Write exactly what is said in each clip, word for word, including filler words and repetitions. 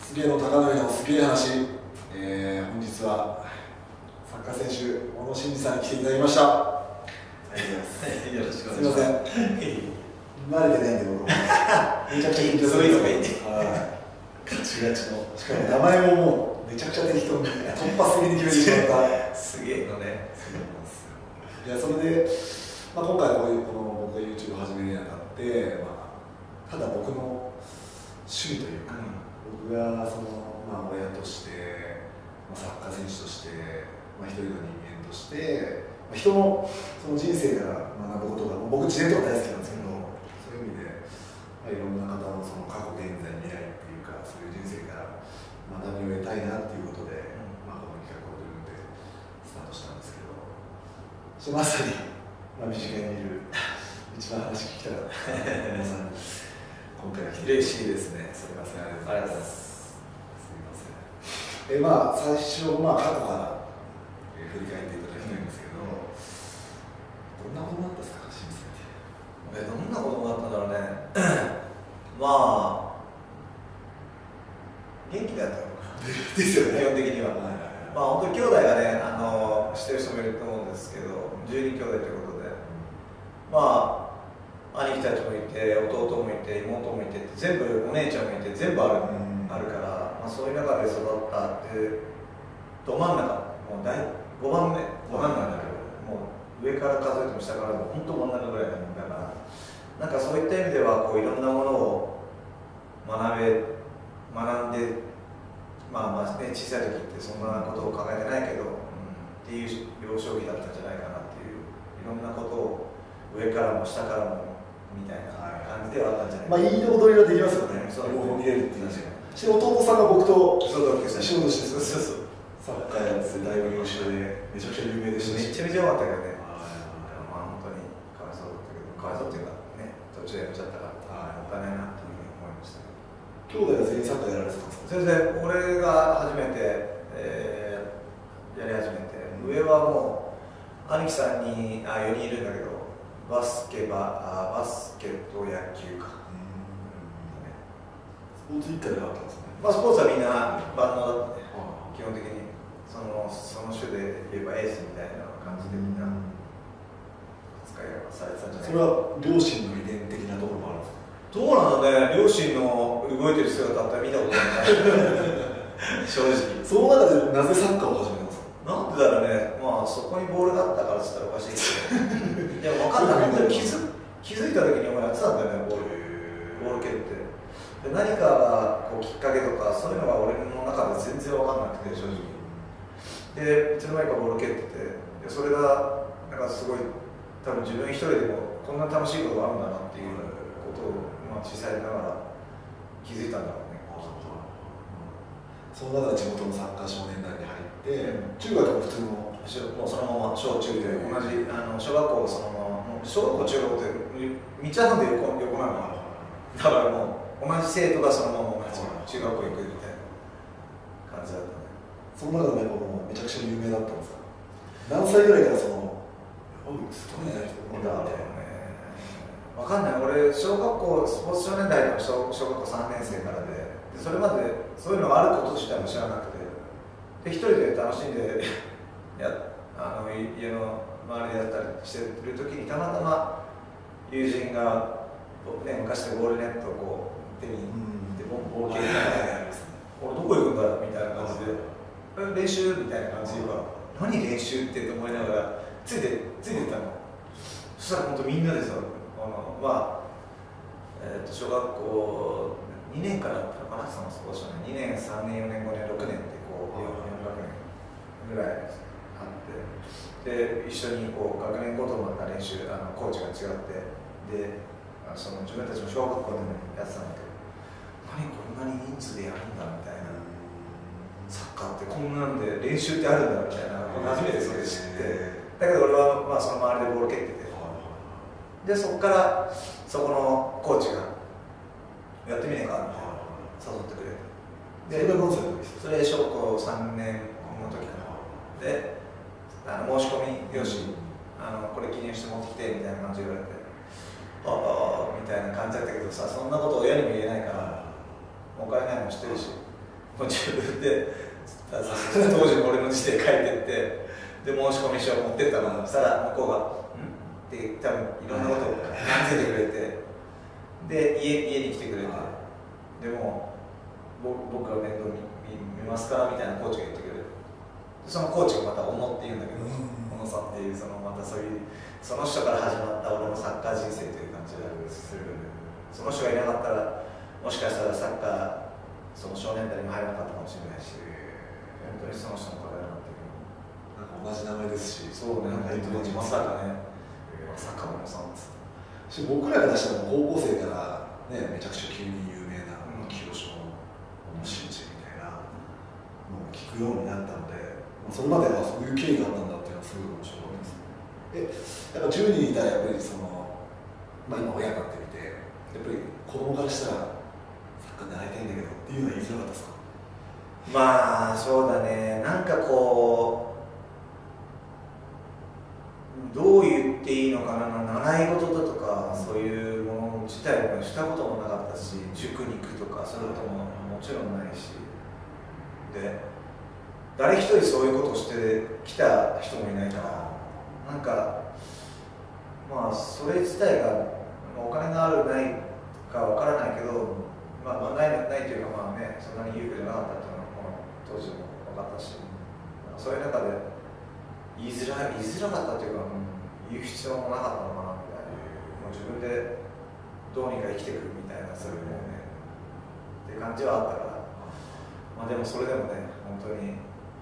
すげえの高典のすげえ話、えー、本日はサッカー選手小野伸二さんに来ていただきました。ありがとうございます。 よろしくお願いします。 すみません、慣れてないんで僕もめちゃくちゃ緊張するんですよ。ガチガチの、しかも名前ももうめちゃくちゃ適当に突発的に決めてしまったすげえのね。 いや、それで、まあ、今回こういうこの僕が YouTube を始めるにあたって、まあ、ただ僕の趣味というか、うん、僕がその、まあ、親として、まあ、サッカー選手として、まあ、一人の人間として、まあ、人のその人生から学ぶことが、僕自然とか大好きなんですけど、そういう意味で、まあ、いろんな方のその過去、現在、未来っていうか、そういう人生から学びを得たいなっていうことで、うん、まあ、この企画を自分でスタートしたんですけど、まさに、まあ、身近にいる一番話聞きたかった皆さんに今回は来て嬉しいですね。すみません。ありがとうございます。 すみません。えまあ最初、まあ、過去から、えー、振り返っていただきたいんですけど、どんなことがあったんですか、清水さんって。 えどんなことがあったんだろうね。まあ元気だったのかな。 ですよね。 基本的には。はいはいはい、まあ本当に兄弟がね、あの知ってる人もいると思うんですけど、じゅうに兄弟ということで、まあ兄貴たちもいて、弟もいて、妹もいて、全部お姉ちゃんもいて、全部ある、うん、あるから、まあ、そういう中で育ったって、ど真ん中、もう第ごばんめ、ごばんなんだけど、もう上から数えても下からでも本当真ん中ぐらいのもんだから、なんかそういった意味ではこういろんなものを学べ、学んで、まあまあね、小さい時ってそんなことを考えてないけど、うん、っていう幼少期だったんじゃないかなっていう、いろんなことを上からも下からもみたいな感じではあったんじゃないかな。 まあいい踊りはできますよね。そう両方見れるっていう。し弟さんが僕と仕事してる。そうそうそう。サッカーやってだいぶ優秀でめちゃくちゃ有名でしたし。 めちゃめちゃ良かったけどね。まあ本当にかわいそうだったけど、かわいそうっていうかね、途中でやめちゃったから、もったいないなっていうふうに思いました。 兄弟は全員サッカーやられてたんですか？ 全然、俺が初めて、えー、やり始めて、上はもう兄貴さんにあよにんいるんだけど、バスケバあバスケと野球か。 スポーツ一家であったんですね。 まあスポーツはみんな万能だって、基本的にそのその種で言えばエースみたいな感じでみんな扱いがされてたんじゃないか。 それは両親の遺伝的なところもあるんですか？ どうなのね、両親の動いてる姿って見たことない正直。 その中でなぜサッカーを始めたんですか？ なんでだろうね、まあそこにボールがあったからって言ったらおかしいけどでも分かんない、本当に気づ気づいた時にお前やってたんだよね、ボールボール蹴ってで何かがこうきっかけとかそういうのが俺の中で全然分かんなくて、正直でいつの間にかボール蹴ってて、でそれがなんかすごい多分自分一人でもこんな楽しいことがあるんだなっていうことを、まあ、小さいながら気づいたんだろうね。 その中で地元のサッカー少年団に入って、うん、中学も普通のもうそのまま小中で同じあの小学校そのまま小学校中学校って道挟んで横横なのだからもう同じ生徒がそのまま同じ中学校行くみたいな感じだったね。 その中でもめちゃくちゃ有名だったんですか？何歳ぐらいからそのすごいな人だろうね。分かんない、俺小学校スポーツ少年団の小小学校さんねん生からででそれまでそういうのがあること自体も知らなくて、で一人で楽しんでやあの家の周りでやったりしてる時にたまたま友人が、ね、昔でゴールネットをこう手にでボンボール蹴りながら俺どこ行くんだみたいな感じで練習みたいな感じで言うから何練習ってと思いながらついてついてったの。そしたら本当みんなでさ、あのまあえー、と小学校にねんからだったのかな、そのスポーツ少年にねんさんねんよねんごねんろくねんってこうよん学年ぐらいあってで一緒にこう学年ごとのまた練習あのコーチが違ってでその自分たちの小学校でもやってたんだけど、何こんなに人数でやるんだみたいな、サッカーってこんなんで練習ってあるんだみたいな初めてそれ知って、だけど俺はまあその周りでボール蹴ってて、でそこからそこのコーチがやってみねえかって誘ってくれて、 でそれが何歳の時ですか？ それ小学校さんねんの時かな。であの申し込み用紙、あのこれ記入して持ってきてみたいな感じで言われて、ああみたいな感じだったけどさ、そんなこと親にも言えないから、お金ないの知ってるし、 もう自分で当時の俺の字で書いてってで申し込み書を持ってったのそしたら向こうが「ん?」って多分いろんなことを感じてくれてで 家, 家に来てくれてでも僕が面倒見見ますからみたいなコーチが言ってくれるそのコーチがまた小野っていうんだけど小野さんっていうそのまたそういうその人から始まった俺のサッカー人生という感じがするその人がいなかったらもしかしたらサッカーその少年隊にも入らなかったかもしれないし本当にその人のおかげだなっていうなんか同じ名前ですしそうね、まさかねまさか小野さんですし僕らからしたら高校生から、ね、めちゃくちゃ急に有名な清志の真治みたいなのを聞くようになったので、まあ、それまではそういう経緯があったんだっていうのはすごい面白いですね。えやっぱじゅうにんいたらやっぱりその、まあ、今親になってみてやっぱり子供からしたらサッカー習いたいんだけどっていうのは言いづらかったですか？ まあそうだねなんかこうどう言っていいのかな習い事だとかそういうもの自体もしたこともなかったし塾に行くとかそういうことももちろんないしで誰一人そういうことをしてきた人もいないからなんかまあそれ自体がお金があるないかわからないけどまあ、まあ、ないないというかまあねそんなに裕福じゃなかったっていうのはこの当時も分かったしそういう中で言いづらい言いづらかったというか、うん、言う必要もなかったのかなみたいなもう自分でどうにか生きていくみたいなそういうもうねって感じはあったからまあでもそれでもね本当に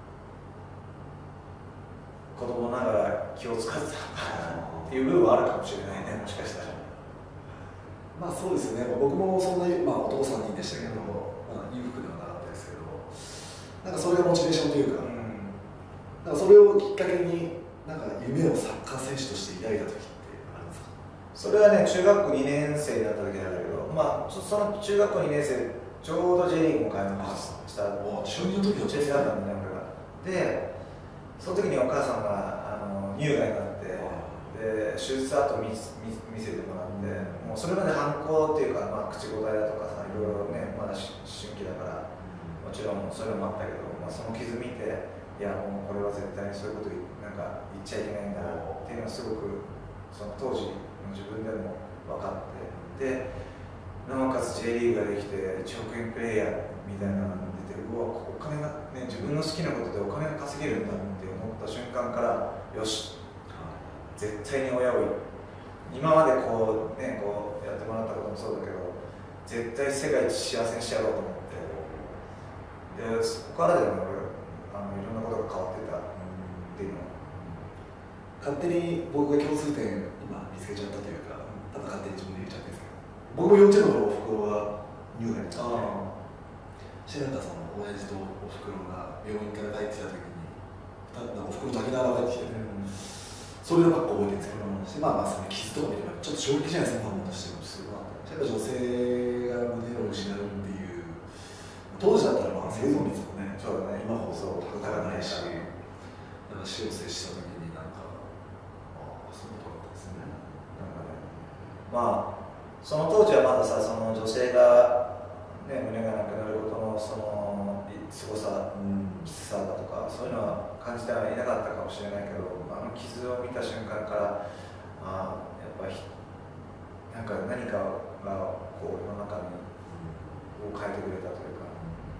子供ながら気を使ってたのかなっていう部分はあるかもしれないねもしかしたら。 まあそうですよね、僕もそんな、まあ、お父さんにでしたけど、まあ、裕福ではなかったですけど、なんかそれがモチベーションというか、うん、なんかそれをきっかけに、なんか夢をサッカー選手として抱いた時ってあるんですか？ それはね、中学校にねん生になった時なんだけど、まあ、その中学校にねん生、ちょうど J リーグも開幕した、 中にの時の中にだったんだね、俺が。で、その時にお母さんがあの乳がんになって、で手術後見見見せてもらって、もうそれまで反抗っていうか、まあ、口答えだとかさ、いろいろね、まだ思春期だから、もちろんそういうのもあったけど、まあ、その傷見て、いや、もうこれは絶対にそういうことなんか言っちゃいけないんだっていうのは、すごくその当時の自分でも分かって、で、なおかつ J リーグができて、いちおくえんプレイヤーみたいなのが出て、うわ、お金が、ね、自分の好きなことでお金が稼げるんだって思った瞬間から、よし。絶対に親を今までこうねこうやってもらったこともそうだけど絶対世界一幸せにしてやろうと思ってでそこからでも俺あのいろんなことが変わってたっていうの勝手に僕が共通点今見つけちゃったというかただ勝手に自分で言っちゃってるんですけど僕も幼稚園の頃おふくろが乳がんになってしてなんかその親父とおふくろが病院から帰ってきた時におふくろ泣きながら帰ってきてて、うんそういうのばっか覚えてるんですけど、うん、まあまあその傷とか見ればちょっと衝撃じゃないですか、ファンとしてもすごい。女性が胸を失うっていう当時だったらまあ生存率もね、 そうだね、 今ほど高くないし、なんか死を接した時になんかああそういうことだったんですね。 なんかね、まあその当時はまださその女性がね胸がなくなることのそのすごさ、うん、きつさだとかそういうのは感じてはいなかったかもしれないけど。あの傷を見た瞬間からあやっぱりなんか何かがこう世の中にを変えてくれたというか、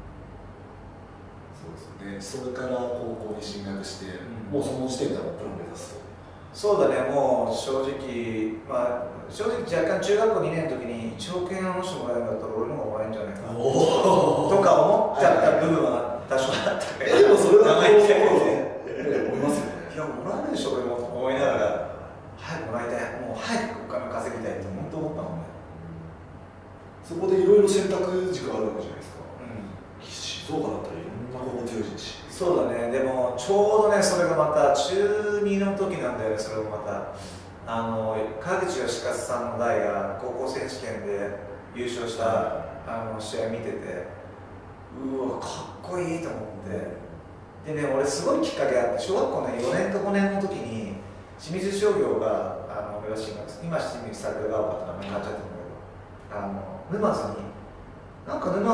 そうですね。それから高校に進学して、うん、もうその時点からプロを目指すと。 そうだね、もう正直まあ正直若干中学校にねんの時にいちおくえんあの人もらえるんだったら俺の方がもらえるんじゃないかなとか思っちゃった部分は多少あったけど、 でもそれは名前って思いますよね。 いやもらえるでしょ俺も思いながら早くもらいたいもう早くお金稼ぎたいって本当思ったもんね、 うん、そこでいろいろ選択軸あるわけじゃないですか、 うん、 静岡だったらいろんな高校強いしそうだねでもちょうどねそれがまた中にの時なんだよねそれもまたあの川口義勝さんの代が高校選手権で優勝した、あの試合見ててうわかっこいいと思ってでね、俺すごいきっかけがあって小学校のよねんかごねんの時に清水商業があの俺は進学今清水されるが丘って名前になっちゃってるんだけどあの沼津になんか沼津の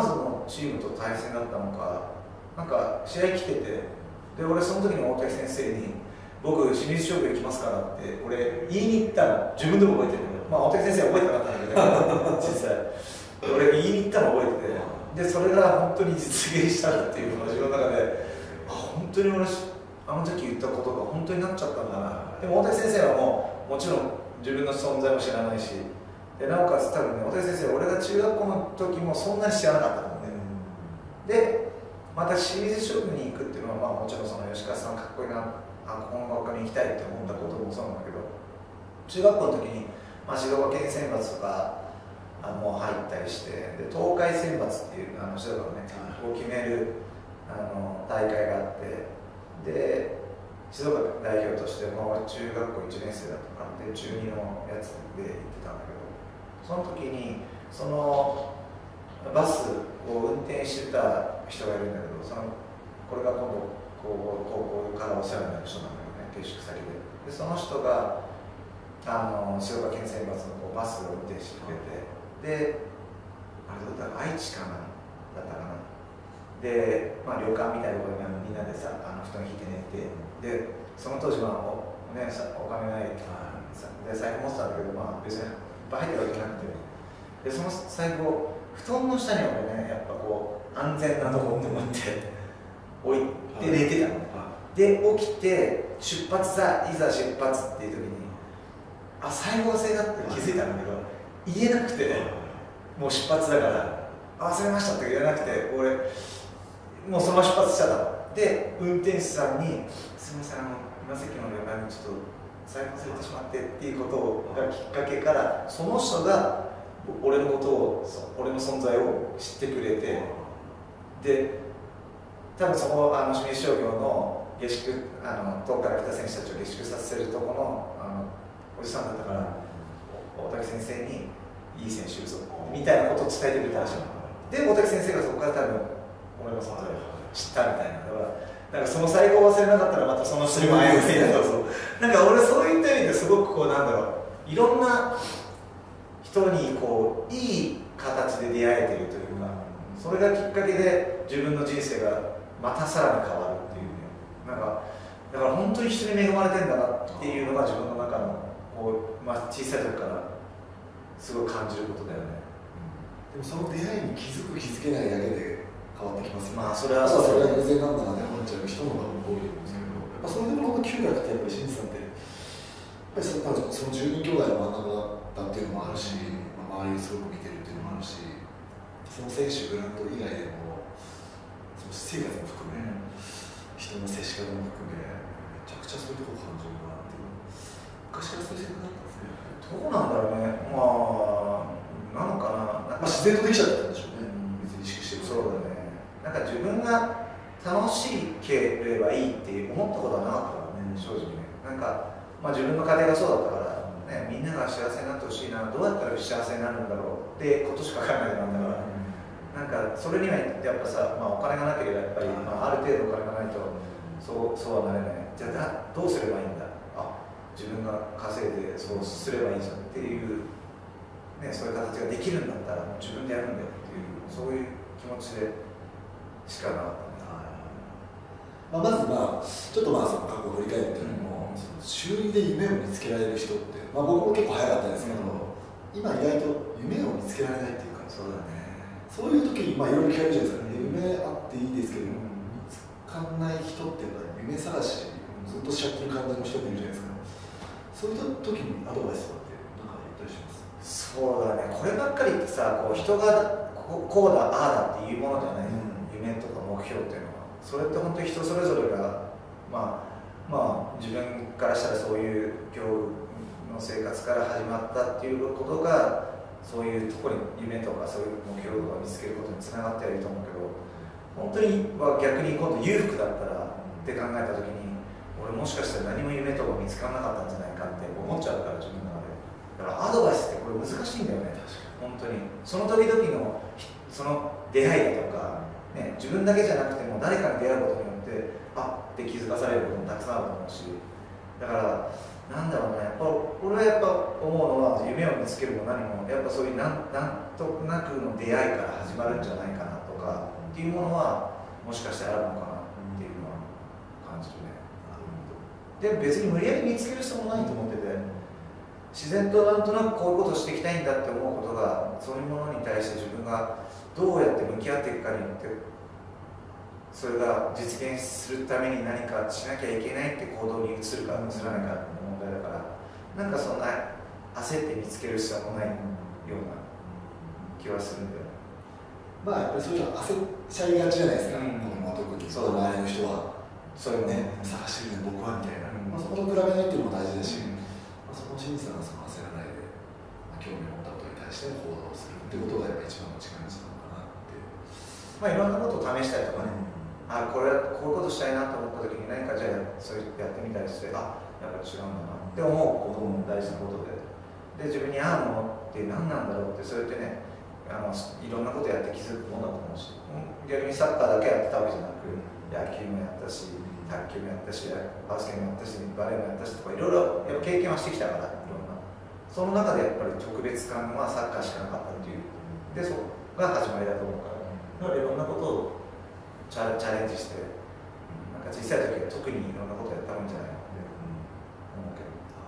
のチームと対戦だったのか、なんか試合来てて、で俺その時に大竹先生に僕清水商業行きますからって俺言いに行ったの、自分でも覚えてるけど、まあ大竹先生は覚えてなかったんだけど実際俺言いに行ったの覚えてて、でそれが本当に実現したっていうのが自分の中で、あ本当に俺あの時言ったことが本当になっちゃったんだな。でも大竹先生はもうもちろん自分の存在も知らないし、でなおかつ多分ね、大竹先生俺が中学校の時もそんなに知らなかったもんね、うん、でまた清水商業に行くっていうのは、まあ、もちろんその吉川さんかっこいいな、あこの学科に行きたいって思ったこともそうなんだけど、中学校の時に、まあ、静岡県選抜とかあのもう入ったりして、で東海選抜っていうあの静岡のね、を決めるあの大会があって、で静岡代表として、まあ、俺中学校いちねん生だったからで中にのやつで行ってたんだけど、その時にそのバスを運転してた人がいるんだけど、そのこれが今度高校からお世話になる人なんだけどね、定宿先で。でその人があの静岡県選抜のこうバスを運転してくれて、であれどうだったか愛知かなだったかな、で、まあ、旅館みたいなところにみんなでさあの布団引いて寝て、でその当時はお、ね、お金ないで財布持ってたんだけど、まあ、別にバイトわけなくて、でその財布を布団の下に俺ね、やっぱこう安全なところって思って置いて寝てたの、で起きて出発だ、いざ出発っていう時にあ財布忘れたって気づいたんだけど言えなくて、もう出発だから忘れましたって言えなくて、俺もうそのまま出発しちゃったので、運転手さんにすみません、あの今関の旅館にちょっと財布忘れてしまってっていうことがきっかけから、その人が俺のことを、俺の存在を知ってくれて、で多分そこあの清水商業の下宿、あの遠くから来た選手たちを下宿させるとこの、あのおじさんだったから、大竹先生にいい選手いるぞみたいなことを伝えてくれたらしいので、大竹先生がそこから多分俺の存在を知ったみたいな。だからなんかその最後を忘れなかったらまたその人にも会えないんだと、なんか俺そういった意味ですごくこうなんだろう、いろんな人にこういい形で出会えてるというか、それがきっかけで自分の人生がまたさらに変わるっていうね、なんかだから本当に人に恵まれてんだなっていうのが自分の中のこう、まあ、小さい時からすごい感じることだよね、 うん、でもその出会いに気づく気づけないだけで変わってきますよね。 まあそれはそれは偶然なんだなって思っちゃう人も多いと思うんですけど、やっぱそれでも本当嗅覚ってやっぱり清水さんってやっぱりそのそのじゅうにん兄弟の真ん中だったっていうのもあるし、まあ、周りをすごく見てるっていうのもあるし、その選手グラウンド以外でもその私生活も含め、うん、人の接し方も含めめちゃくちゃそういうところを感じるなっていう、昔からそういう性格だったんですね。 どうなんだろうね、まあなのかな、なんかまあ、自然とできちゃったんでしょうね、うん、別に意識してる。 そうだね、なんか自分が楽しければいいって思ったことはなかったからね、正直ね。なんか、まあ、自分の家庭がそうだったから、ね、みんなが幸せになってほしいな、どうやったら幸せになるんだろうってことしか考えてなかったから、なんかそれにはやっぱさ、まあ、お金がなければやっぱり、まあ、ある程度お金がないとそう、そうはなれない。じゃあどうすればいいんだ、あ自分が稼いでそうすればいいじゃんっていう、ね、そういう形ができるんだったらもう自分でやるんだよっていう、そういう気持ちでしかなかったね。 まあ、まず、まあ、ちょっとまあその過去を振り返るというのも、うん、その周囲で夢を見つけられる人って、まあ、僕も結構早かったですけど、うん、今意外と夢を見つけられないっていうか、 そうだね、 そういう時に、まあ、いろいろ聞かれるじゃないですか、ね、夢あっていいですけど、うん、見つかんない人っていうのは夢探し、ずっと借金感じの人もいるじゃないですか。そういう時にアドバイスとかって何か言ったりします？ そうだね、こればっかりってさ、こう人がこうだああだっていうものじゃない、うん、夢とか目標っていうのは。それって本当に人それぞれが、まあまあ、自分からしたらそういう今日の生活から始まったっていうことが、そういうところに夢とかそういう目標とか見つけることにつながってはいると思うけど、本当には逆に今度裕福だったらって考えた時に、俺もしかしたら何も夢とか見つからなかったんじゃないかって思っちゃうから、自分の中で。だからアドバイスってこれ難しいんだよね、本当に。その時々のその出会いだとか、ね、自分だけじゃなくても誰かに出会うことによってあって気づかされることもたくさんあると思うし、だからなんだろうね、やっぱ俺はやっぱ思うのは、夢を見つけるも何もやっぱそういうなんなんとなくの出会いから始まるんじゃないかなとかかっていうものはもしかしたらあるのかなっていうのは感じるね。で別に無理やり見つける必要もないと思ってて、自然となんとなくこういうことしていきたいんだって思うことが、そういうものに対して自分がどうやって向き合っていくかによって、それが実現するために何かしなきゃいけないって行動に移るか移らないかの問題だから、なんかそんな焦って見つける必要もないような気はするんだよね。 まあやっぱりそういうの焦っちゃいがちじゃないですか、 うん、 子供は特にそう周りの人はそういうね、探してるね僕はみたいな、 うん、 まあ、そこと比べないっていうのも大事だし、 うん、 まあ、そこを清水さんがその焦らないで、まあ、興味を持ったことに対して行動するってことがやっぱり一番の近道なのかなって。 まあいろんなことを試したりとかね、うん、あこれこういうことしたいなと思った時に何かじゃあそういうやってみたりして、あやっぱり違うんだなって思うことも大事なことで、で自分に合うものって何なんだろうって、そうやってね、あのいろんなことやって気づくものだと思うし、逆にサッカーだけやってたわけじゃなく、野球もやったし、卓球もやったし、バスケもやったし、バレーもやったしとか、いろいろやっぱ経験はしてきたから、いろんな。その中でやっぱり特別感はサッカーしかなかったっていう、でそこが始まりだと思うから、だからいろんなことをチャ、チャレンジして、なんか小さい時は特にいろんなことやったもんじゃないかって思うけど。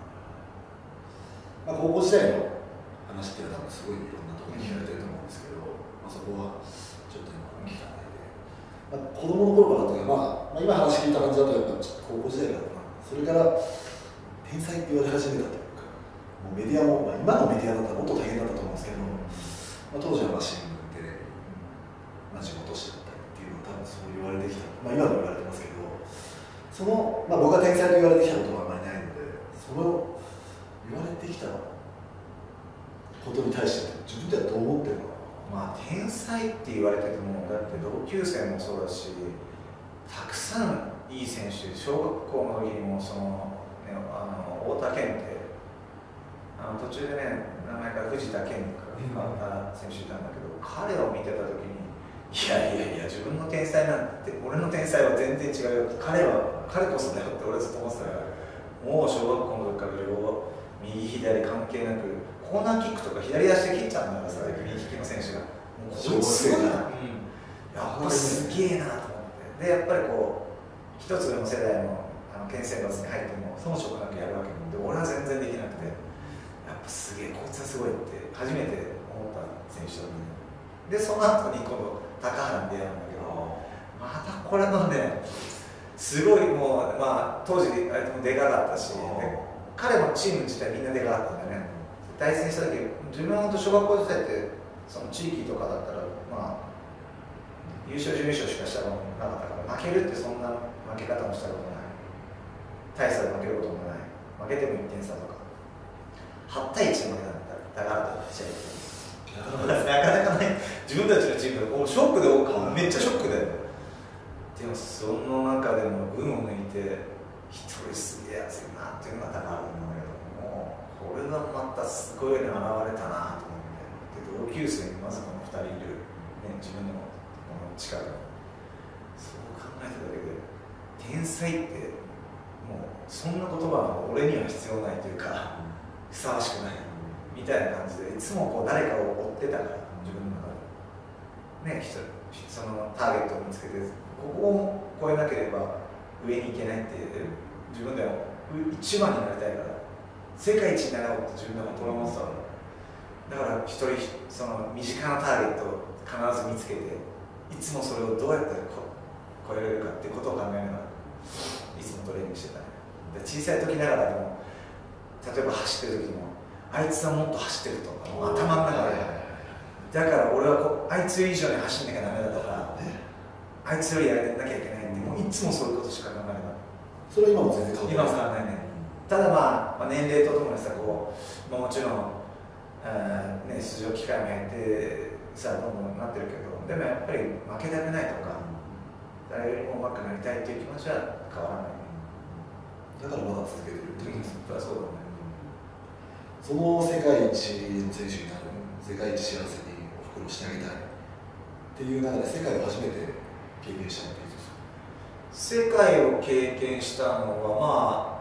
まあ、高校時代の話っていうのは多分すごいいろんなところに聞かれてると思うんですけど、まあ、そこはちょっと今聞かないで、まあ、子供の頃からというか、まあ、まあ今話聞いた感じだとやっぱ高校時代からかな、それから天才って言われ始めたというか、もうメディアも、まあ、今のメディアだったらもっと大変だったと思うんですけど、まあ、当時はまあ新聞テレビ、まあ、地元紙だったりっていうのは多分そう言われてきた、まあ、今も言われてますけど、その、まあ、僕が天才と言われてきたことはあまりないので、その言われてきたことに対して自分ではどう思ってるのかな。まあ天才って言われてても、だって同級生もそうだし、たくさんいい選手、小学校の時にもその、ね、あの太田健ってあの途中でね、名前から藤田健が変わった選手いたんだけど、彼を見てた時に、いやいやいや自分の天才なんて、俺の天才は全然違うよ、彼は彼こそだよって俺ずっと思ってたから、もう小学校の時から両右左関係なくコーナーキックとか左足で切っちゃうんだからさ、右利きの選手がもうこいつすごいな、うん、やっぱすげえなと思って、でやっぱりこう一つ上の世代のあの県選抜に入っても遜色なくやるわけで、俺は全然できなくて、やっぱすげえこいつはすごいって初めて思った選手だった。でその後に今度高原に出会うんだけど、またこれのねすごいもう、まあ、当時あれもでかかったし、彼もチーム自体みんなでかかったんだよね。対戦した時、自分の小学校時代ってその地域とかだったら、まあ、優勝準優勝しかしたことなかったから、負けるってそんな負け方もしたことない、大差で負けることもない、負けてもいってん差とかはちたいいちで負けたんだから試合なかなかない。自分たちのチームでもうショックでめっちゃショックだよ。でもその中でも群を抜いて一人すげえやついるなっていうのが高原なんだけど、もうこれがまたすごいの現れたなと思って、で同級生にまずこのふたりいる、ね、自分のこの近くに、そう考えただけで天才ってもうそんな言葉は俺には必要ないというか、ふさわしくないみたいな感じで、いつもこう誰かを追ってたから、自分の中でね、そのターゲットを見つけて、ここを超えなければ上に行けないって自分では一番になりたいから、世界一になろうって自分では思ってたから、だから一人その身近なターゲットを必ず見つけて、いつもそれをどうやって超えられるかっていうことを考えながらいつもトレーニングしてたね。で小さい時ながらでも、例えば走ってる時もあいつはもっと走ってるとか頭の中で、だから俺はこうあいつ以上に走んなきゃダメだとか、あいつよりやらなきゃいけないって、もういつもそういうことしか考えない。 それは今も全然変わってない。今も変わらないね。ただまあ、まあ、年齢とともにさ、こう、まあ、もちろん、あね、出場機会もやってさ、どんどんなってるけど、でもやっぱり負けたくないとか、誰よりも上手くなりたいっていう気持ちは変わらない。 だからまだ続けてるってことです。 そうだね。 その世界一の選手になる、世界一幸せにおふくろしてあげたいっていう中で、世界を初めて経験したのっていつですか？ 世界を経験したのは、まあ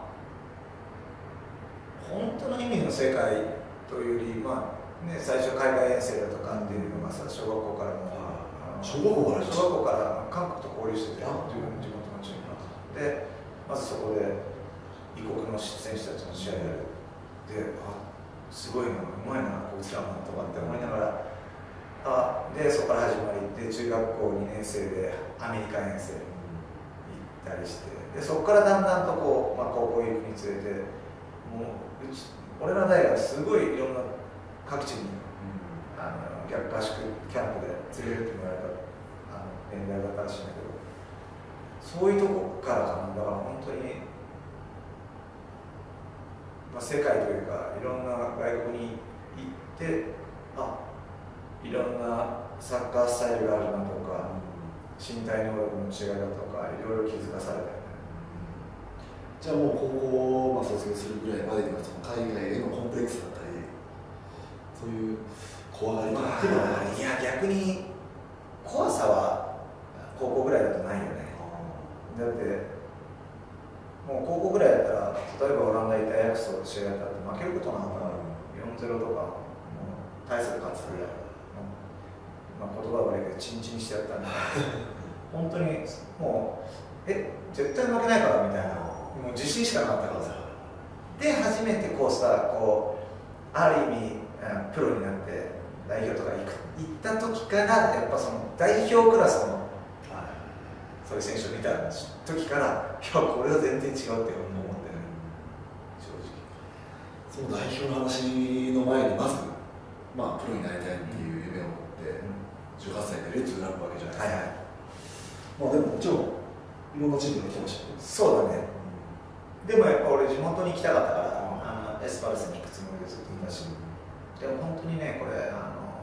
本当の意味の世界というより、まあね、最初海外遠征だとかっていうのがさ、小学校からもあの小学校から小学校から韓国と交流してて、自分地元のチームで、まずそこで異国の選手たちの試合やる。で、あ、すごいな、うまいな、こいつらもとかって思いながら、あで、そこから始まりで、中学校にねん生でアメリカ遠征行ったりして、でそこからだんだんとこう、まあ、高校行くにつれて、もううち俺ら大学すごいいろんな各地に、うん、あの逆合宿キャンプで連れるって言われたあの年代だったらしいんだけど、そういうとこからかな。だから本当に、まあ、世界というかいろんな外国に行って、あ、いろんなサッカースタイルがあるなとか、うん、身体能力の違いだとかいろいろ気づかされたよね。 じゃあもう高校、まあ、卒業するぐらいまでにはその海外へのコンプレックスだったり、そういう怖がりとかっていうのは、 いや逆に怖さは高校ぐらいだとないよね。だってもう高校ぐらいだったら、例えばオランダ行ったアヤックスと試合やったって負けることなんか よんたいゼロ とか、もう大差で勝つぐらい、まあ、言葉は悪いけどチンチンしてやったんで本当にもうえ絶対負けないからみたいな、もう自信しかなかったからさ。で初めてこうさ、こうある意味プロになって代表とか行く行った時から、やっぱその代表クラスのそういう選手を見た時から、いやこれは全然違うって思ってね、正直。 その代表の話の前にまず、まあ、プロになりたいっていう夢を持って、うん、じゅうはっさいでレッズを選ぶわけじゃないですか。はいはい、まあでももちろんいろんなチームが来てましたけど。 そうだね、うん、でもやっぱ俺地元に行きたかったから、あのエスパルスに行くつもりでずっといたし、うん、でも本当にね、これあの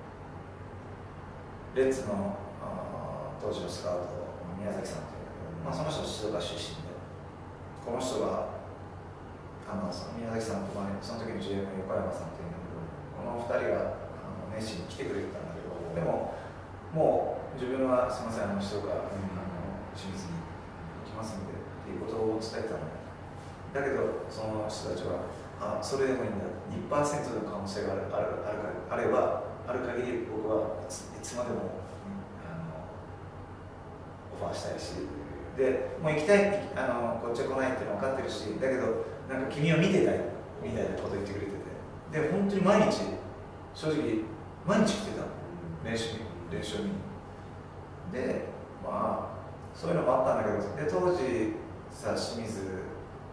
レッズの当時のスカウト宮崎さんっていうんだけど、まあ、その人静岡出身で、この人があのその宮崎さんと、まあ、その時の ジーエム 横山さんっていうんだけど、このふたりがあの熱心に来てくれてたんだけど、でももう自分はすみません、あの静岡、うん、あの清水に行きますんでっていうことを伝えてたの。だけどその人たちは、あ、それでもいいんだ、にパーセントの可能性がある、ある、ある、あればある限り僕はいつ、いつまでも、うん、あのオファーしたいし、でもう行きたい、あのこっちは来ないっていうの分かってるし、だけどなんか君を見てたいみたいなこと言ってくれてて、で本当に毎日、正直毎日来てた、練習に練習にで、まあそういうのもあったんだけど、で当時さ、清水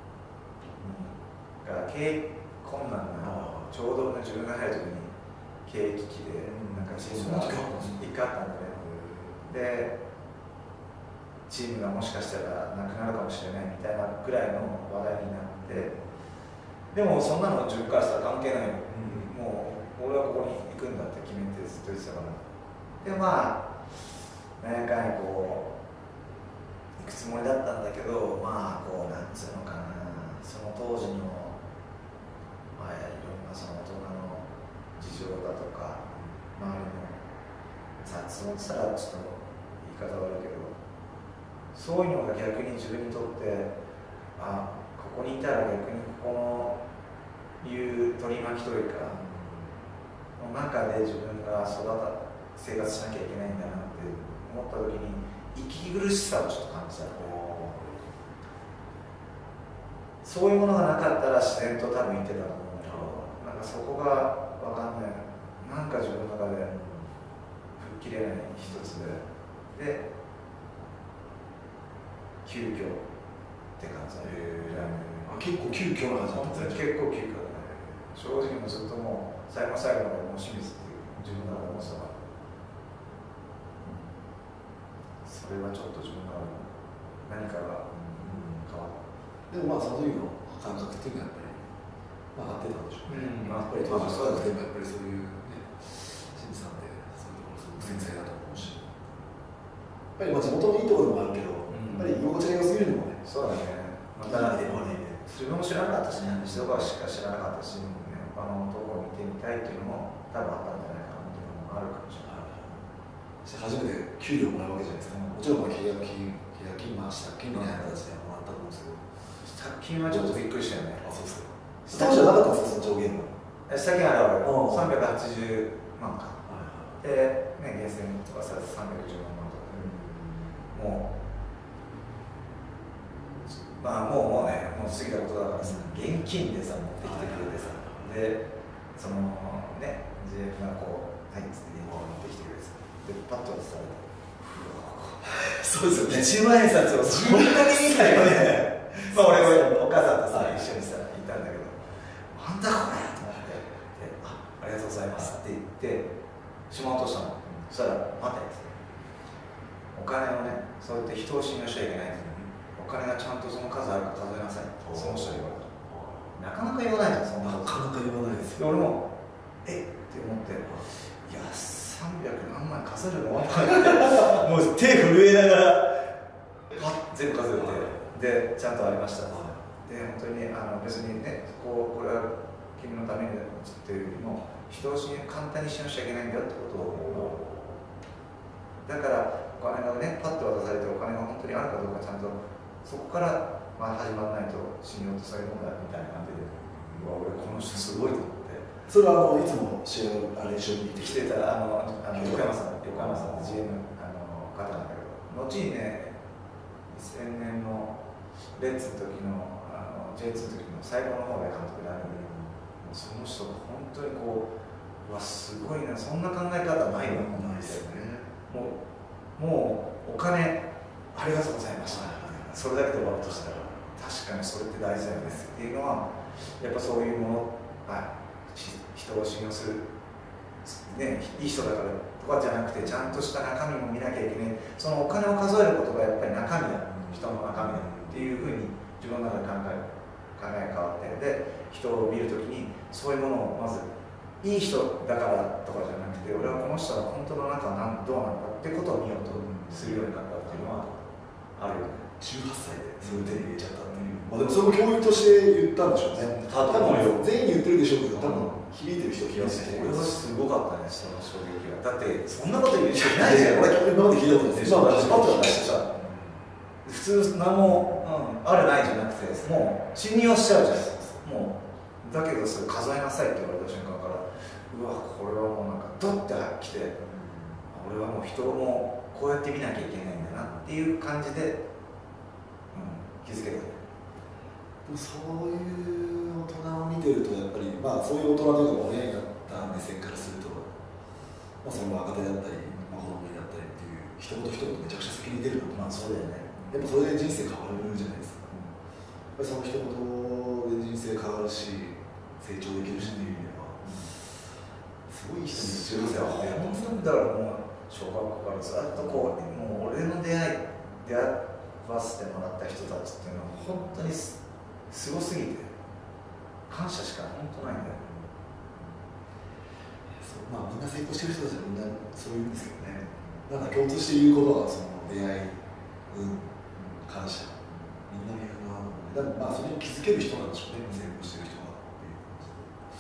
が経営困難な、ちょうど、ね、自分が入る時に経営危機で、なんかチームが一回あったんだね。でチームがもしかしたらなくなるかもしれないみたいなぐらいの話題になって、でもそんなの自分からしたら関係ないよ、うん、もう俺はここに行くんだって決めてずっと言ってたから。でまあ何回かこう行くつもりだったんだけど、まあこうなんつうのかな、その当時の、まあ、いろんなその大人の事情だとか、周りの雑音って言ったらちょっと言い方悪いけど、そういうのが逆に自分にとって、あ、ここにいたら逆にここのいう取り巻きというか、の中で自分が育た生活しなきゃいけないんだなって思った時に、息苦しさをちょっと感じた。そういうものがなかったら自然と多分言ってたと思うんだけど、なんかそこが分かんない、なんか自分の中で吹っ切れない一つで、で急遽って感じだね。 結構急遽な感じだったんですね。結構急遽だね。正直もずっともう最後の最後までもう清水っていう自分の中で思ってたから、それはちょっと自分の中で何かが、うん、変わった。 でもまあその時の感覚っていうのはやっぱり分かってたんでしょうね。 うん、やっぱり当時そうだけどやっぱりそういうね、清水さんってそういうところすごく繊細だと思うし、やっぱりまあ地元のいいところでもあるけど、やっぱり居心地が良すぎるのもね。 そうだね。また自分も知らなかったしね、静岡しか知らなかったし、ね、他のところを見てみたいっていうのも多分あったんじゃないかなっていうのもあるかもしれない。 初めて給料もらうわけじゃないですか。もちろん契約金、契約金、まあ借金みたいな形でもらったと思うんですけど、 借金はちょっとびっくりしたよね。 あ、そうですか。当時はなかったんですか、その上限が。 借金あるある。さんびゃくはちじゅうまんか。 で、ね、源泉とかささんびゃくじゅうまんとかで、もうまあもうもうねもう過ぎたことだからさ、現金でさ持ってきてくれてさ、でそのね ジェイエフ がこうはいっつって現金持ってきてくれてさ、でパッと渡されて、 そうですよね。 いちまん円札をそんなに見たよね。まあ俺はお母さんとさ一緒にさいたんだけど、なんだこれと思って、であありがとうございますって言ってしまおうとしたの。そしたら待てって、お金をねそうやって人を信用しちゃいけない。お金がちゃんとその数あるか数えなさい。その人に言われた。なかなか言わないじゃん、そんなこと。 なかなか言わないですよ。俺もえって思って、いやさんびゃくなんまん数えるのもう手震えながらパッ全部数えて、でちゃんとありました。で本当にあの別にねこうこれは君のためにっていうよりも人を簡単に信用しちゃいけないんだよってことを、だからお金がねパッと渡されてお金が本当にあるかどうかちゃんとそこから、まあ、始まらないと信用ってそういうもんだみたいな感じで、うわ俺この人すごいと思って。 それはあのいつも試合あれ一緒に見て来てたあのあの横山さん横山さんって ジーエム あの方なんだけど、後にねにせんねんのレッツの時のあの ジェイツー の時の最後の方で監督になるんだけど、もうその人が本当にこううわすごいな、そんな考え方ないわないですよね。 もうもうお金ありがとうございました、それだけで終わるとしたら確かにそれって大事なんですっていうのはやっぱそういうもの、あ人を信用する、ね、いい人だからとかじゃなくてちゃんとした中身も見なきゃいけない、そのお金を数えることがやっぱり中身だ、人の中身だっていうふうに自分の中で考え考え変わって、で人を見るときにそういうものをまずいい人だからとかじゃなくて、俺はこの人は本当の中はどうなのかってことを見ようとするようになったっていうのはあるよね。 じゅうはっさいでそういう手に入れちゃったっていう、まあ、でもそれも教育として言ったんでしょうね。多分全員言ってるでしょうけど、多分響いてる人聞いてる。 俺はすごかったね、その衝撃が。だってそんなこと言う人いないじゃん。俺今まで聞いたことないですよ。 まあ私パッと出してさ、普通何も、うん、あるないじゃなくてもう信用しちゃうじゃん。もうだけどそれ数えなさいって言われた瞬間から、うわこれはもうなんかドッて来て、俺はもう人をもうこうやって見なきゃいけないんだなっていう感じで、うん、気づけた。 そういう大人を見てるとやっぱり、まあ、そういう大人というか親になった目線からすると、まあ、その若手だったり、まあ、子供になったりっていう一言一言めちゃくちゃ先に出るのと、まあそうだよね。やっぱそれで人生変わるじゃないですか。やっぱりその一言で人生変わるし成長できるしっていう意味ではすごい人に強いですよ。本当にだからもう小学校からずっとこうもう俺の出会い出会わせてもらった人たちっていうのは本当にすすごすぎて感謝しか本当ないんだよ。 そうまあみんな成功してる人たちはみんなそういうんですけどね。なんか共通して言うことはその出会い、うん、感謝、みんな言うな。だからまあそれに気づける人なんでしょうね。成功してる人がっていう感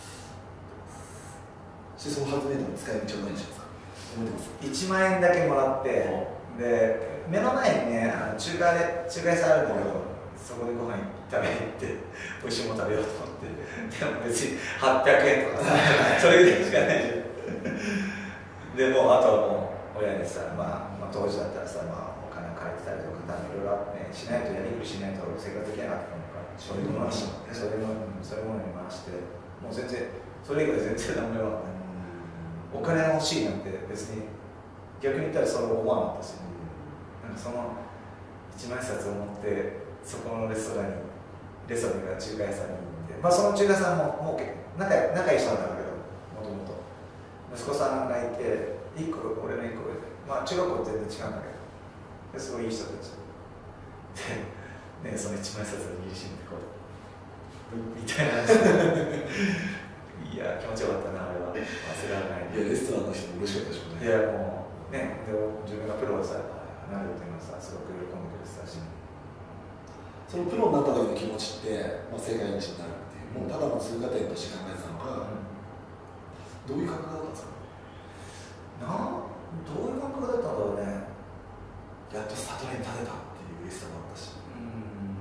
じで。そしてその初めての使い道は何しますか？覚えてます？ いちまん円だけもらって、で目の前にねあの中華で中華屋さんあるんだけど。そこでご飯食べに行って美味しいもの食べようと思って、でも別にはっぴゃくえんとかさそれぐらいしかないじゃん。でもうあとはもう親にさ、まあ、まあ当時だったらさ、まあ、お金借りてたりとかいろいろあって、ね、しないとやりくりしないと生活できなかったのか、そういうものにそういうものそういうものに回して、もう全然それ以外全然何も言わなかった。お金が欲しいなんて別に逆に言ったらそれを思わなかったし、なんかそのいちまん円札を持ってそこのレストランに、レストランが中華屋さんに行って、まあ、その中華屋さんももう仲仲いい人なんだけど、もともと息子さんがいて、いっこ俺のいっこ上で、まあ中学校全然違うんだけど、ですごいいい人たちで、ね、そのいちまん円札を握りしめてこうみたいないや気持ちよかったな、あれは忘れられない。 いやレストランの人も嬉しかったでしょうね。 いやもうね、で自分がプロをさなるっていうのはさ、すごく喜んでくれてたし、 そのプロになった時の気持ちって、まあ、世界一になるっていう、もうただの通過点として考えてたのか、うん、どういう感覚だったんですか？ などういう感覚だったんだろうね。 やっとスタートライン立てたっていう嬉しさもあったし、 うん、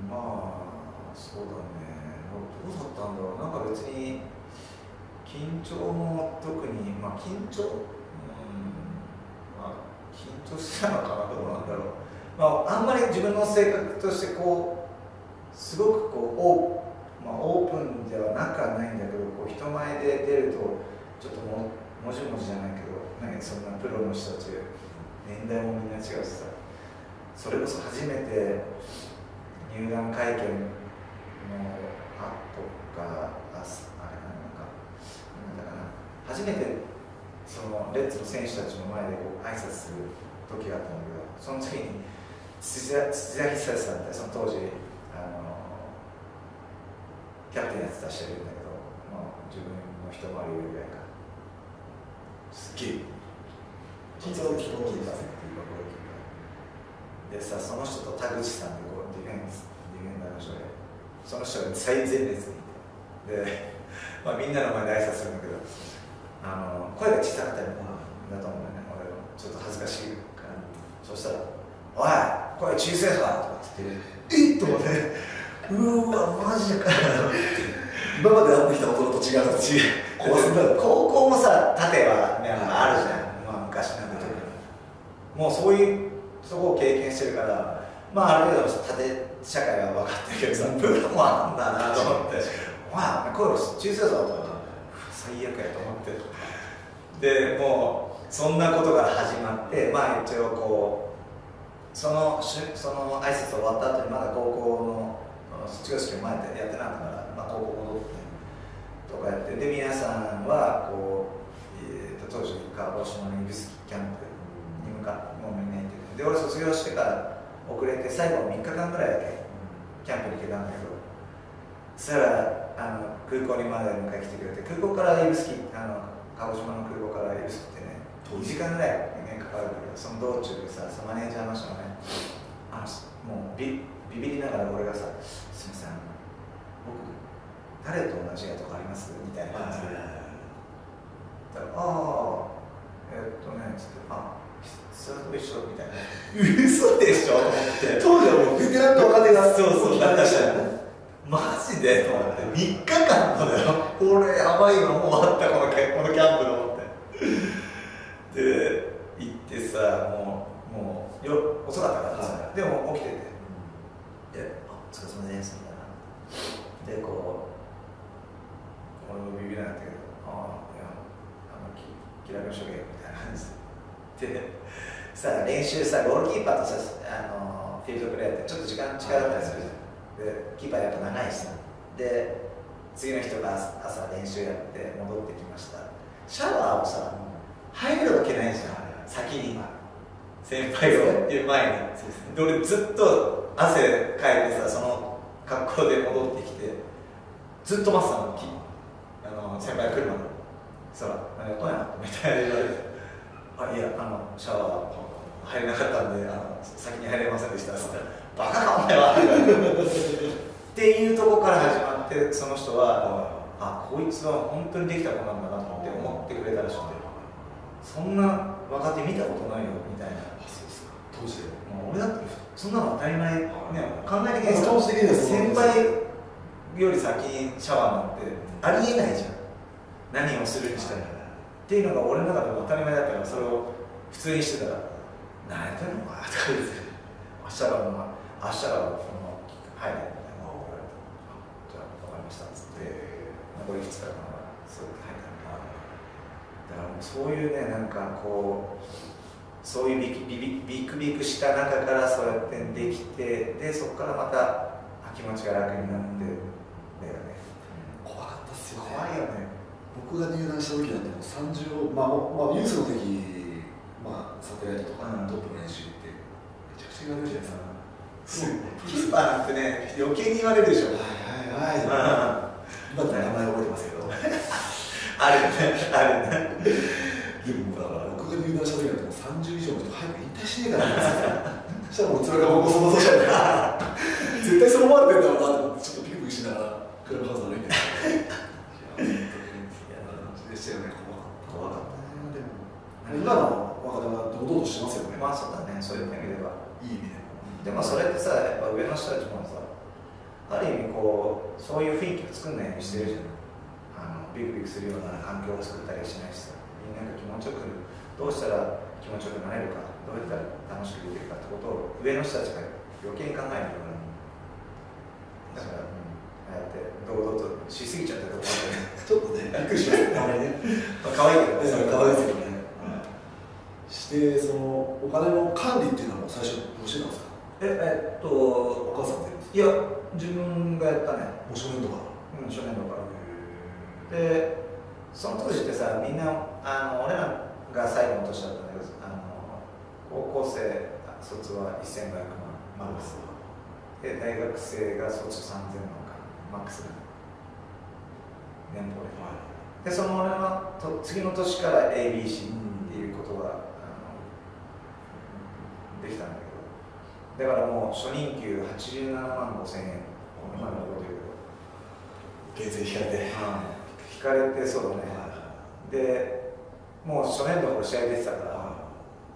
まあそうだね。どうだったんだろう。なんか別に緊張も特に、まあ緊張、うん、 緊張したのかな、どうなんだろう。まあ、あんまり自分の性格としてこうすごくこうオー、まあ、オープンではなくはないんだけど、こう人前で出るとちょっとももじもじじゃないけど、なんかそんなプロの人たち年代もみんな違うしさ、それこそ初めて入団会見の後か、あ、あれなのかなんだかな、初めてそのレッズの選手たちの前でこう挨拶する時があったんだけど、その時に土田久志さんってその当時あのキャプテンやってた人いるんだけど、まあ、自分の一回りぐらいかすっげえ緊張の気持ちでさ、その人と田口さんでこうディフェンスディフェンダーの人で、その人が最前列にいて、で、まあ、みんなの前で挨拶するんだけど、あの声が小さかったりだと思うんだよね、俺はちょっと恥ずかしいから。そしたら「おい声小さいぞ」とかって言って「えっ!」と思って「うわマジか」 今まで会ってきた大人と違う違う怖すぎる。高校もさ縦は、ね、あるじゃん、まあ、昔なんだけど、もうそういうとこを経験してるから、まあある程度縦社会は分かってるけどさ、プロもあんだなと思って「お前声小さいぞ」とか最悪やと思って、でもうそんなことから始まって、まあ一応こうそのその挨拶終わった後にまだ高校の卒業式を前でやってなかったから、まあ、高校戻ってとかやって、で皆さんはこう、えー、と当時鹿児島の指宿キャンプに向かってもうみんな行ってて、で俺卒業してから遅れて最後みっかかんぐらいだけキャンプに行けたんだけど、そしたらあの空港にまで迎え来てくれて、空港から指宿あの鹿児島の空港から指宿ってねにじかんぐらい、ね、かかるんだけど、その道中でさ、そのマネージャーの人がね、あのもう ビ, ビビりながら俺がさ「すみません、僕誰と同じやとかあります?」みたいな感じで、だから「ああえー、っとね」つって「あそれと一緒」みたいな「嘘でしょ?」と思って当時はもうベテランの若手がそうそうだったしたらマジでと思って、みっかかんだよ、これやばいわ、もう終わったこのキャこのキャンプと思って、で行ってさ、もうもうよ遅かったからさ、はい、でも起きてて、で「あお疲れ様です」みたいなで、こう俺もビビらなかったけど「ああいやあの気楽にしとけ」みたいな感じで、さ練習さ、ゴールキーパーとさあのフィールドプレーってちょっと時間違かったりするじゃん。でキーパーやっぱ長いしさ、で次の人が朝練習やって戻ってきました、シャワーをさ入るわけないじゃん、先に先輩がいる前に。で俺ずっと汗かいてさ、その格好で戻ってきてずっと待ってたの、あの先輩が来るまで。そしたら「何やったんや?」みたいな言われて「あいやあのシャワー入れなかったんであの先に入れませんでした」って言ったら「バカかお前は」っていうところから始まって、その人は「あこいつは本当にできた子なんだな」って思ってくれたらしくて、そんな若手見たことないよみたいな。 当時でもう俺だってそんなの当たり前ね、考え的に当時的に先輩より先にシャワーなんてありえないじゃん、何をするにしたらっていうのが俺の中でも当たり前だったから、それを普通にしてたら「何やってんのお前」とか言って「明日からお前明日からその入れ」みたいなのを言われて「じゃあ分かりました」っつって残りふつかかな、そうやって入ったの。だからもうそういうね、なんかこうそういうビクビビクビクした中からそうやってできて、でそこからまた気持ちが楽になってだよね。 怖かったっすよね。 怖いよね。 僕が入団した時なんてもうさんじゅう、まあ、まあ、ユースの時、まあ、サテライトとかトップの練習ってめちゃくちゃ言われるじゃないですか。 キーパーなんてね余計に言われるでしょ。 はいはいはい。今って名前覚えてますけどあるねあるね。 でもだから僕が入団した時なんてもうさんじゅう以上の人早く引退しねえからなんですよ。そしたらもうそれが僕想像じゃない絶対そう思われてるんだろうなと思ってちょっとビクビクしながらクラブハウス歩いてでしたよね。 怖かったね。でも今の若手は堂々としますよね。 まあそうだね、そういう意味では。 いい意味で。 でもそれってさ、やっぱ上の人たちもさ、ある意味こうそういう雰囲気を作んないようにしてるじゃん。あのビクビクするような環境を作ったりしないしさ、みんなが気持ちよくどうしたら気持ちよくなれるか、どうやったら楽しくできるかってことを上の人たちが余計に考えてるから、だから、うん、ああやって堂々としすぎちゃったところでちょっとね、びっくりしますね、たまにね。 可愛いけどね、 可愛いですよね。してそのお金の管理っていうのは最初どうしてたんですか？ ええっとお母さん全部？ いや自分がやったね。 もう初年度から？ うん、初年度から。でその当時ってさ、みんなあの俺らが最後の年だったんだけど、あの高校生卒はせんごひゃくまんマックスで、大学生が卒さんぜんまんかマックスだ年俸で、はい、でその俺のと次の年から エービーシー っていうことが、うん、できたんだけど、だからもう初任給はちじゅうななまんごせんえん、今の覚えてるけど減税引かれて、 引かれて、そうだね、でもう初年度から試合出てたから、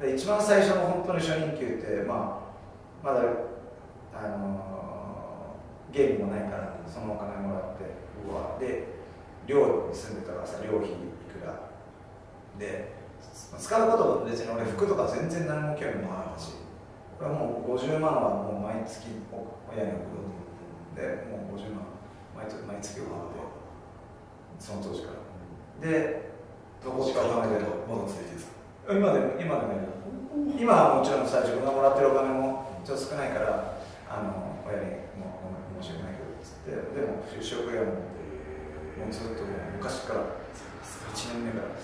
で一番最初の本当に初任給って、まあ、まだ、あのー、ゲームもないからそのお金もらって、うわで寮に住んでたからさ、寮費いくらで使うことも別に俺服とか全然何も興味もなかったし、これはもうごじゅうまんはもう毎月親に送るで、もうごじゅうまん毎月毎月送って、その当時から。で、どこしかお金でまだ続いてるんですか？ 今でも、今でもやる。今はもちろんさ、自分がもらってるお金もちょっと少ないから、あの親にもう申し訳ないけどっつって、でも就職やもんで、もうずっともう昔から、いちねんめから。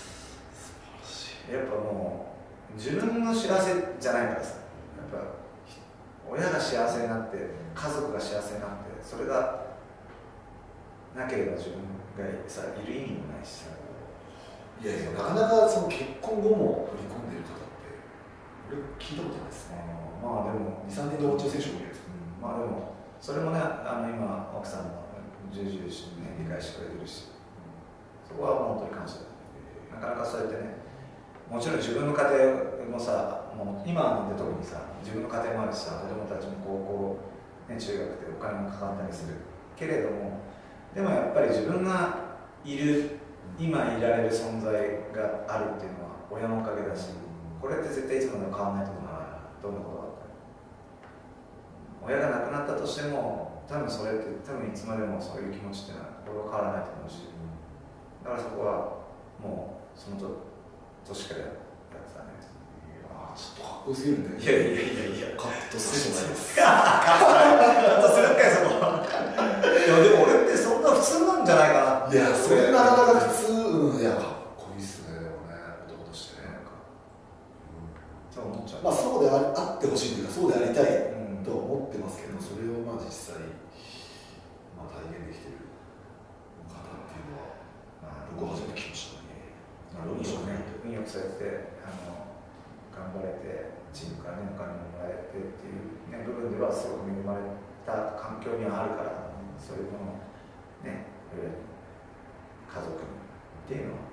やっぱもう、自分の幸せじゃないからさ、やっぱ親が幸せになって、家族が幸せになって、それがなければ自分がさ、いる意味もないしさ。 いやいや、なかなかその結婚後も振り込んでる方って、俺、聞いたことないですね。 まあでも、 に、さんねんで終わっちゃう選手もいるんですけど、 うん、まあでも、それもね、あの今、奥さんも重々し、ね、理解してくれてるし、そこは本当に感謝だ。なかなかそうやってね、もちろん自分の家庭もさ、もう今で特にさ、自分の家庭もあるしさ、子供たちも高校、ね、中学でお金もかかったりするけれども、でもやっぱり自分がいる、今いられる存在があるっていうのは親のおかげだし、これって絶対いつまでも変わらないと思うな、どんなことがあったら。親が亡くなったとしても、多分それって多分いつまでもそういう気持ちっていうのはこれは変わらないと思うし、だからそこはもうそのと年からやってたね。 いやちょっとかっこよすぎるね。 いやいやいやいや、 カットさせてもらいます。 カットするかよ、そこ。いやでも俺ってそんな普通なんじゃないかな。 いや、それなかなか普通、うん、いや、かっこいいっすね、でもね、男としてね。 そう思っちゃう。 まあ、そうでありあってほしいというか、そうでありたいうんとは思ってますけど、それをまあ実際、まあ、体現できてる方っていうのは、僕は初めて聞きましたね。 運よくね、運よくそうやってあの頑張れて、チームからね、お金ももらえてっていう、ね、部分ではすごく恵まれた環境にはあるから、そういうものをね、家族っていうのは、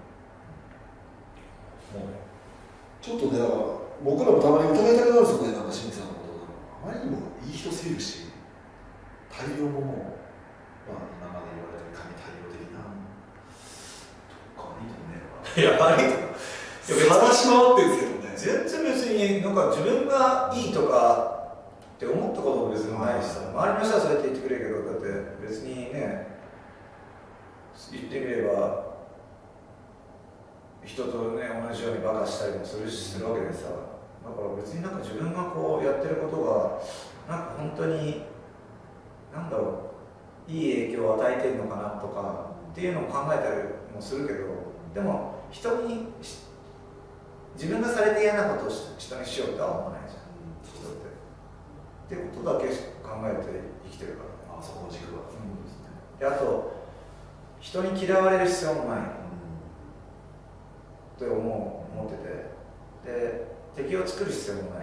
もうちょっとね、だから僕らもたまに疑いたくなるんですよね、なんか清水さんのことあまりにもいい人すぎるし、大量ももう、まあ、今まで言われてる神大量的な、どっか悪いとこねいや、悪いとか、 探し回ってるんですけどね。 全然別に、なんか自分がいいとかって思ったことも別にないしさ、周りの人はそうやって言ってくれるけど、だって別にね、言ってみれば、人とね、同じようにバカしたりもするし、するわけでさ、だから別になんか自分がこうやってることが、なんか本当に、なんだろう、いい影響を与えてるのかなとかっていうのを考えたりもするけど、でも人に、自分がされて嫌なことを人にしようとは思わないじゃん、人って。ってことだけ考えて生きてるからね。 あ、そこの軸は。 うんですね。で、あと、人に嫌われる必要もないって思う、思ってて、で、敵を作る必要もない。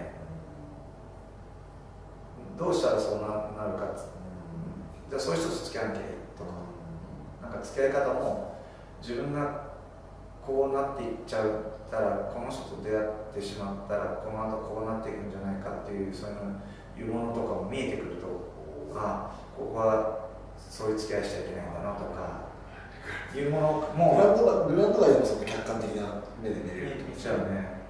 どうしたらそう な, なるかっつって、じゃあそういう人と付き合わなきゃいいとか、なんか付き合い方も自分がこうなっていっちゃったら、この人と出会ってしまったらこの後こうなっていくんじゃないかっていう、そういうものとかも見えてくると、あ、ここはそういう付き合いしちゃいけないんだなとかいうものもグランドがグランド外でもその客観的な目で見れる見ちゃうね。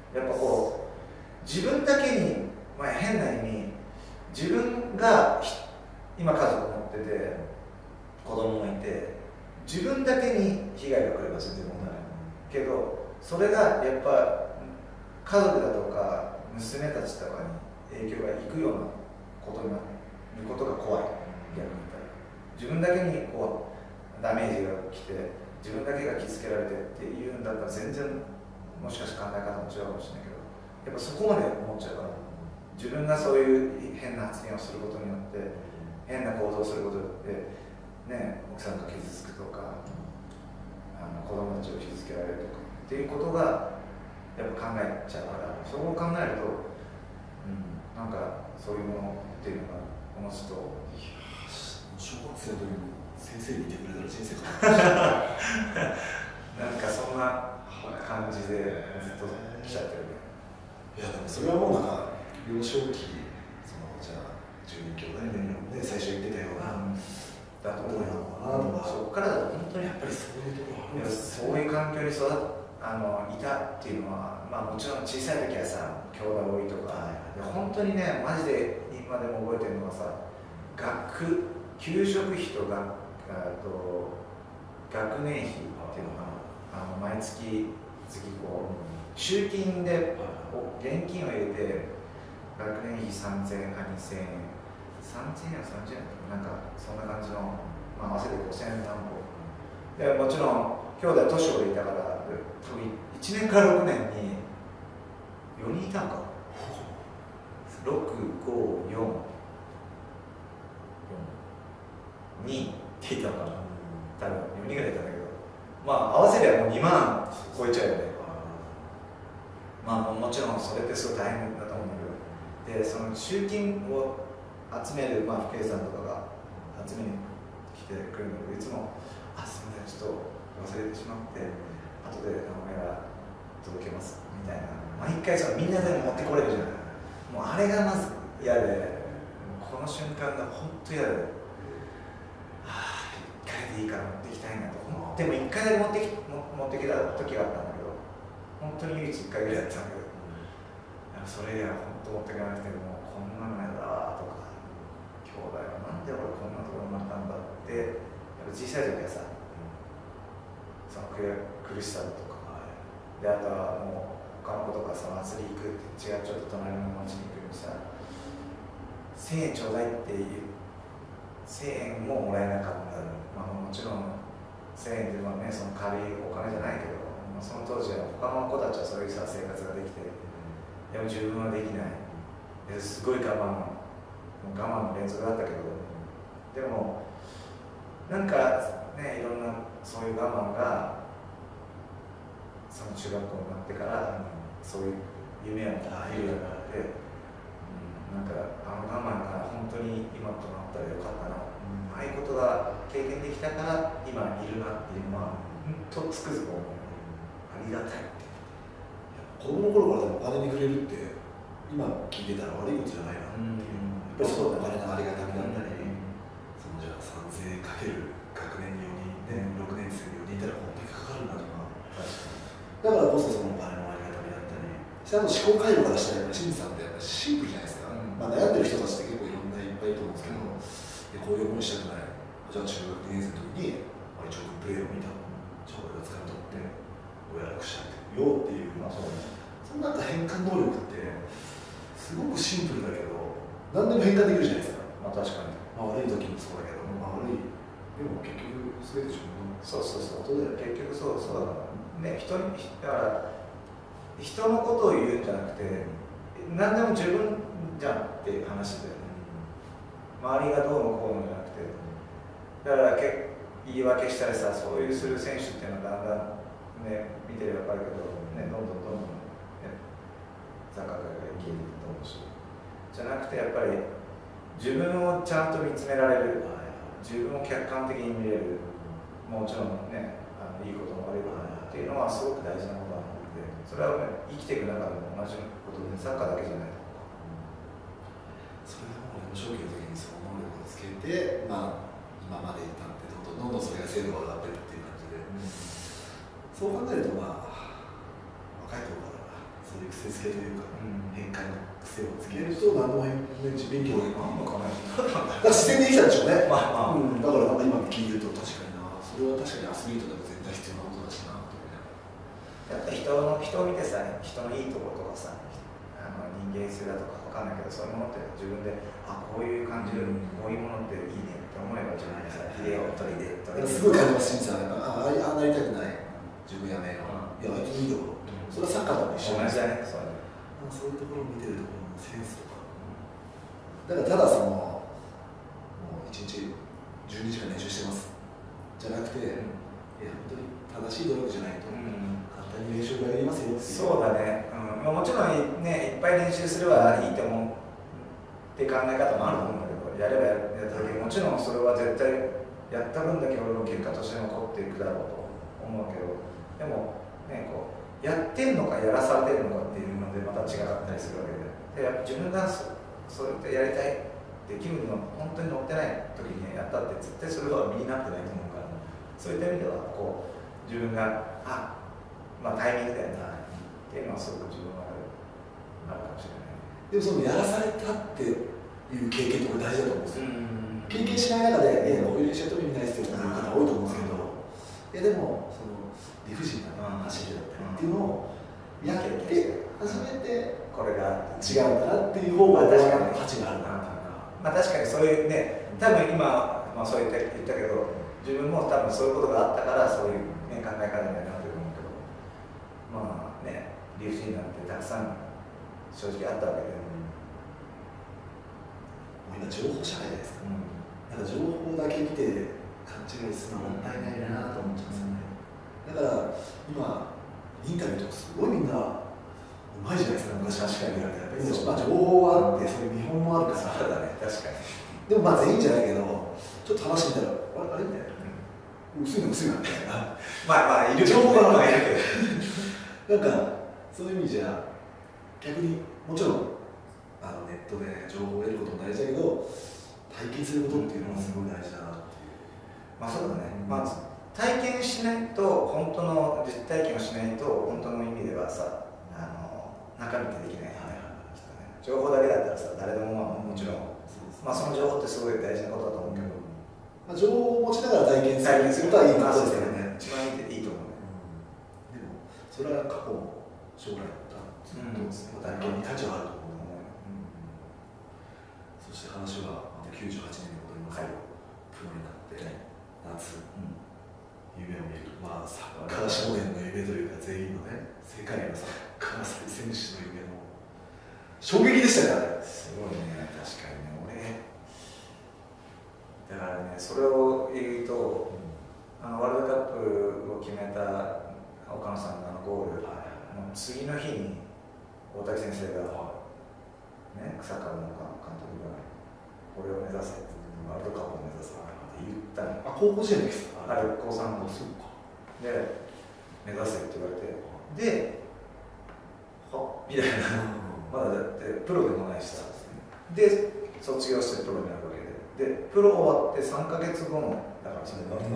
やっぱこう自分だけに、まあ、変な意味自分が今家族持ってて子供もいて自分だけに被害が来れば全然問題ないけどそれがやっぱ家族だとか娘たちとかに影響がいくようなことになることが怖い。逆に言ったら自分だけにこうダメージが来て自分だけが傷つけられてっていうんだったら全然もしかして考え方も違うかもしれないけどやっぱそこまで思っちゃうから自分がそういう変な発言をすることによって変な行動をすることで、ね、奥さんが傷つくとかあの子供たちを傷つけられるとかっていうことがやっぱ考えちゃうからそこを考えると、うん、なんかそういうものっていうのがおのずと小学生の時に先生にいてくれたら人生変わるなんかそんな感じでずっと来ちゃってるね。 いやでもそれはもうなんか幼少期そのじゃあじゅうに兄弟で、ね、最初言ってたような、うん、 だと思うよ。そこからだと本当にやっぱりそういうところそういう環境に育あのいたっていうのは、まあ、もちろん小さい時はさ兄弟多いとか、はい、本当にねマジで今でも覚えてるのはさ学給食費とがと学年費っていうのがあの毎月月こう集金で現金を入れて学年費さんぜんえんかにせんえんさんぜんえんやさんじゅうえんなんかそんな感じの、まあ、合わせてごせんえん何本でもちろん兄弟年子でいたからいちねんからろくねんによにんいたんかろく、ご、よんにっていたのかな多分よにんぐらいいたんだけどまあ合わせりゃもうにまん超えちゃうよねまあもちろんそれってすごい大変だと思うんだけどでその集金を集める、まあ、父兄さんとかが集めに来てくるんだけどいつも「あすみませんちょっと忘れてしまって後で名前が届けます」みたいな毎回そのみんなで持ってこれるじゃないもうあれがまず嫌でこの瞬間が本当嫌ではあいっかいでいいから持ってきたいなとでもいっかいだけ持ってき持ってきた時があったんだけど本当に唯一いっかいぐらいやったんだけどそれ以来本当持ってかなくてもこんなのやだとか兄弟はなんで俺こんなところになったんだってやっぱ小さい時はさその苦しさだとかであとはもう他の子とかその祭り行くって違うちょっと隣の町に行くのにさせんえんちょうだいっていうせんえんももらえなかった、まあ、もちろんせんえんってまあ、ね、その軽いお金じゃないけど、まあ、その当時は他の子たちはそういうさ生活ができてでも自分はできないですごい我慢もう我慢の連続だったけどでもなんかねいろんなそういう我慢がその中学校になってからそういう夢を見るようになって、うん、なんかあの我慢が本当に今となったらよかったな、うん、ああいうことが経験できたから今いるなっていうのは本当つくづく思うありがたいって子供の頃からでもお金に触れるって今聞いてたら悪いことじゃないなっていう、うん、やっぱりそうお金のありがたみだったり、うん、そのじゃあさんぜんえんかける学年によにん、ね、ろくねん生によにんいたら本当にかかるんだとか、だからこそそのお金のありがたみだったりあと思考回路からしたら清水さんってやっぱりシンプルじゃないですか、うんまあ、悩んでる人たちって結構いろんないっぱいいると思うんですけど、うん、こういう思いしたくないじゃあ中学にねん生の時に一応プレーを見たじゃあ俺が掴み取って親楽したいよっていう、まあ、そうねそのなんか変換能力ってすごくシンプルだけど何でも変換できるじゃないですか。 まあ確かに。 まあ、悪い時もそうだけど、まあ、悪いでも結局全て自分のそうそうそう。結局そうそうだからね人にだから人のことを言うんじゃなくて何でも自分じゃんっていう話で、周りがどうのこうのじゃなくてだからけ言い訳したりさそういうする選手っていうのはだんだんね見てれば分かるけどねどんどんどんどん坂が消えていくと思うしじゃなくてやっぱり自分をちゃんと見つめられる自分を客観的に見れるもちろんねあのいいことも悪いこともっていうのはすごく大事なことなのでそれは、ね、生きていく中でも同じことでサッカーだけじゃないそれでも幼少期の時にその能力をつけて、まあ、今までいたんでどんどんどんどんそれが精度が上がっていくっていう感じで、うん、そう考えるとまあ若い頃からそういう育癖付けというか、 うん、 変化の癖をつけると何の変自勉強になんのかな自然にできたんでしょうね。 まあまあ、 うん、だからなんか今聞いてると確かにな、それは確かにアスリートでも絶対必要なことだしなと思いながら。 やっぱ人の人を見てさ、人のいいところとかさ、あの人間性だとかわかんないけど、そういうものって自分で、あ、こういう感じで、うん、こういうものっていいねって思えば自分でさ、ヒレを取りで取りですごい感じます、清水さん。ああ、ああなりたくない、自分やめよう、いや、あいついいよ、それはサッカーとも一緒同じだね、そうね。そういうところを見てるところのセンスとか、だからただその、もういちにちじゅうにじかん練習してますじゃなくて、うん、いや、本当に正しい努力じゃないと、うん、簡単に練習がやりますよっていう。 そうだね、うん、まあ、もちろんね、いっぱい練習すればいいと思うって考え方もあると思うんだけど、やればやっただけ、もちろんそれは絶対やった分だけ俺の結果として残っていくだろうと思うけど、でもね、こうやってんのかやらされてるのかっていうのでまた違ったりするわけで、でやっぱ自分がそそうやってやりたいって気分の本当に乗ってない時にやったって絶対それは身になってないと思うから、そういった意味ではこう自分があ、まあタイミングだよなっていうのはすごく自分はあるかもしれない。 でもそのやらされたっていう経験とか大事だと思うんですよ。経験しない中で、えー、こういう練習やっても意味ないですよっていう方多いと思うんですけど、いやでもその理不尽な走りだったりっていうのをやって初めてこれが違うんだなっていう方が確かに価値があるなっていうか、 まあ確かにそういうね、多分今、まあ、そう言った言ったけど、自分も多分そういうことがあったからそういう、ね、考え方になってると思うけど、まあね、理不尽なんてたくさん正直あったわけで、 もう今情報社会じゃないですか、うん、なんか情報だけ見て勘違いするのはもったいないなと思っちゃうんですよね。だから今インタビューとかすごいみんなうまいじゃないですか、昔確かに言われて、まあ、情報はあってそういう見本もあるから、 そうだね、確かに。 でもまあ全員じゃないけど、ちょっと話してみたら、あれあれみたいな、うん、薄いの薄いなみたいな、 まあまあいる情報がいるけど、なんかそういう意味じゃ逆にもちろんあのネットで情報を得ることも大事だけど、体験することっていうのはすごい大事だなっていう。 まあそうだね、まあ体験しないと、本当の実体験をしないと、本当の意味ではさ、あの中身ってできないよね、きっとね。情報だけだったらさ、誰でもまあもちろん、まあその情報ってすごい大事なことだと思うけど、 まあ、情報を持ちながら体験することはいいことですよね。 一番いいと思う、 うん、でも、それは過去も将来もずっと体験に価値はあると思うので、うん、そして話はまたきゅうじゅうはちねんに戻りますけど、プロになって夏、うん、夢を見る、まあ、サッカー少年の夢というか、全員のね、世界のサッカー選手の夢の衝撃でしたね、 すごいね、確かにね、俺、だからね、それを言うと、うん、あのワールドカップを決めた岡野さんのあのゴール、はい、もう次の日に大竹先生が、はい、ね、サッカーの監督が、これを目指せ、ワールドカップを目指せって言ったの。 あ、高校時代ですか？ あれ、高さんの。そうか。で、目指せって言われて、で、はみたいな。まだだってプロでもないしさ、で卒業してプロになるわけで、でプロ終わってさんかげつごのだからそれが、うん、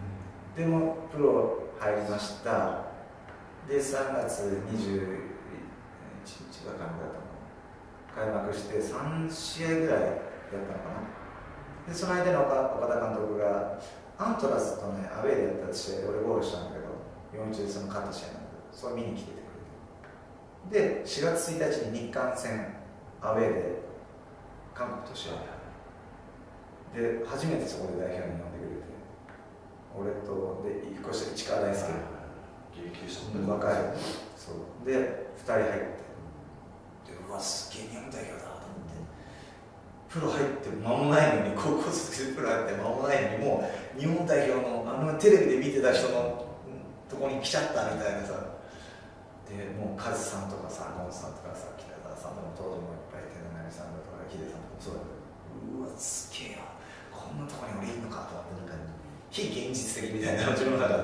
でもプロ入りました。でさんがつにじゅういちにちが開幕だったの、開幕してさんしあいぐらいやったのかな。でその間の岡田監督がアントラーズとねアウェーでやった試合で俺ゴールしたんだけど、よんいちでその勝った試合なんだけど、それ見に来ててでしがつついたちに日韓戦アウェーで韓国と試合で初めてそこで代表に呼んでくれて、俺とで一個下市川大輔若いそうでふたり入って、でうわすげえ日本代表だと思って、プロ入って間もないのに、高校卒業プロ入って間もないのに、もう日本代表のあのテレビで見てた人のとこに来ちゃったみたいなさ。でもうカズさんとかさ、ゴンさんとかさ、北澤さんとか当時もいっぱい手長さんだとかヒデさんとかもそうだけど、うわすげえよ、こんなとこに俺いるのかと思って、なんか非現実的みたいな自分の中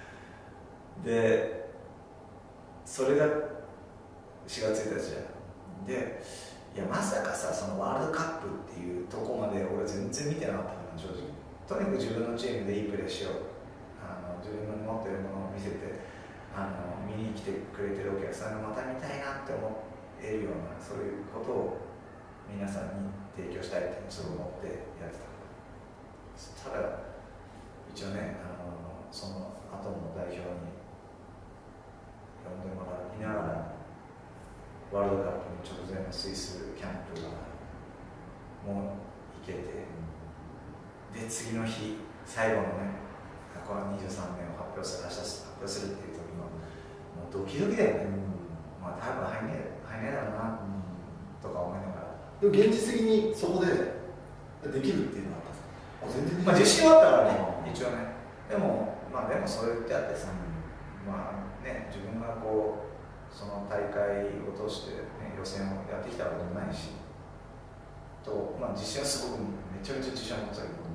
で、でそれがしがつついたちじゃん。でいやまさかさ、そのワールドカップっていうとこまで俺全然見てなかったから正直。とにかく自分のチームでいいプレーしよう、あの自分の持ってるものを見せて、あの見に来来てくれてるお客さんがまた見たいなって思えるようなそういうことを皆さんに提供したいってすごい思ってやってた。ただ一応ね、あのその後の代表に呼んでもらいながらワールドカップの直前のスイスキャンプがもう行けて、で次の日最後のねこのにじゅうさんねんを発表する明日発表するっていう時のもうドキドキだよね、うん、まあ多分入んねえ入んねえだろうな、うん、とか思いながら。 でも現実的にそこでできるっていうのはあったんですか？全然まあ自信はあったからね、一応ね。でもまあでもそう言ってあってさ、まあね自分がこうその大会を通して、ね、予選をやってきたわけでもないし、とまあ自信はすごくめちゃめちゃ自信を持ってたけど、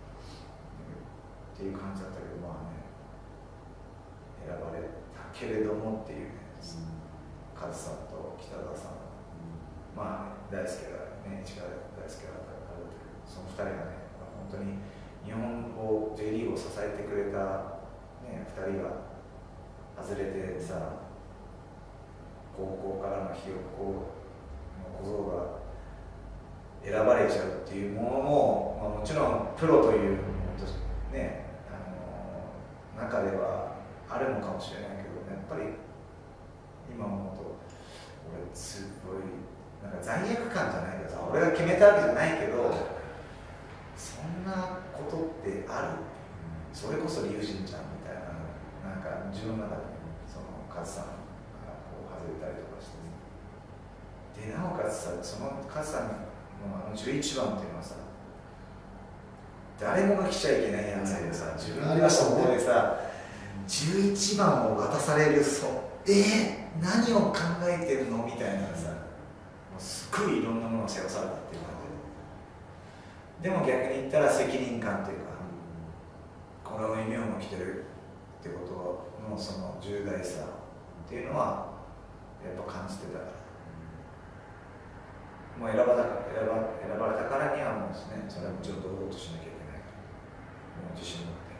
っていう感じだったけど、まあね選ばれたけれどもっていうね、カズさんと北澤さん、まあ大輔がね一川大輔があるというそのふたりがね、まあ、本当に日本を J リーグを支えてくれた、ね、ふたりが外れてさ、高校からのひよっこの小僧が選ばれちゃうっていうものも、まあ、もちろんプロというね、あの中ではあるのかもしれないけど、やっぱり今思うと俺すごいなんか罪悪感じゃないけどさ、俺が決めたわけじゃないけど、そんなことってある、それこそ龍神ちゃんみたいな、なんか自分の中でそのカズさんがこう外れたりとかして、でなおかつさ、そのカズさんのあのじゅういちばんっていうのはさ、誰もが来ちゃいけないやつでさ、自分がそこでさじゅういちばんを渡される、そうえー、何を考えてるのみたいなさ、もうすごいいろんなものを背負わされたっていう感じで、でも逆に言ったら責任感というか、これを夢をも来てるってことのその重大さっていうのはやっぱ感じてたから、もう選ばれた選ば選ばれたからにはもうですね、それはもちろん堂々としなきゃいけないから、もう自信を持って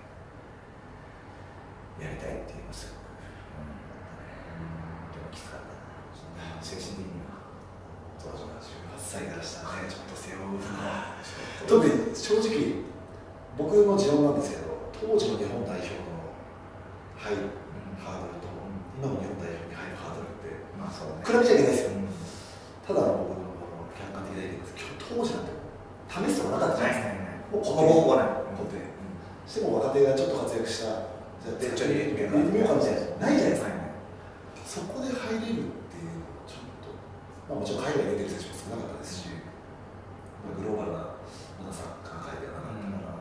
やりたいっていうのはすごく、うん、でもきつかったな、精神的には。 当時はじゅうはっさいからしたらね、ちょっと背負うのは特に正直僕の持論なんですけど、当時の日本代表の入るハードルと、うん、今の日本代表に入るハードルって、 まあそうね、 比べちゃいけないですよ、うん、ただの僕の客観的な意見ですけど、当時なんて試すとこなかったじゃないですか。もうほぼほぼない固定、うん、しても若手がちょっと活躍したじゃあでちょっと入れてみようかみたいなないじゃないですか、 はい、 そこで入れるっていうのはちょっと、まあ、もちろん海外に出てる選手も少なかったですし、まあ、グローバルなまだサッカー界ではなかったから、うん、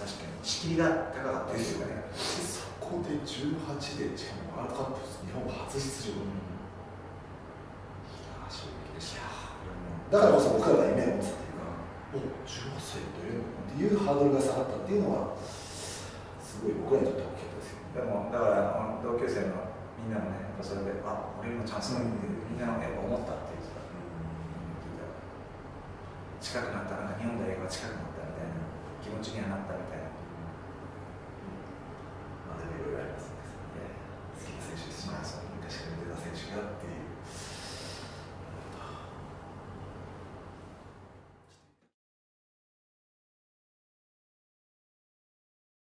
確かに敷居が高かったですよね。 そこでじゅうはちでしかもワールドカップ日本初出場、うん、いや衝撃でした。だからこそ僕らが夢を持つっていうか、おじゅうはっさいで出れるのっていうハードルが下がったっていうのはすごい僕らにとって大きかったですよ。 でもだから同級生のみんなもね、やっぱそれで、あ、俺にもチャンスがあるって、みんなやっぱ思ったっていうか、近くなった、なんか日本代表が近くなったみたいな気持ちにはなったみたいなこ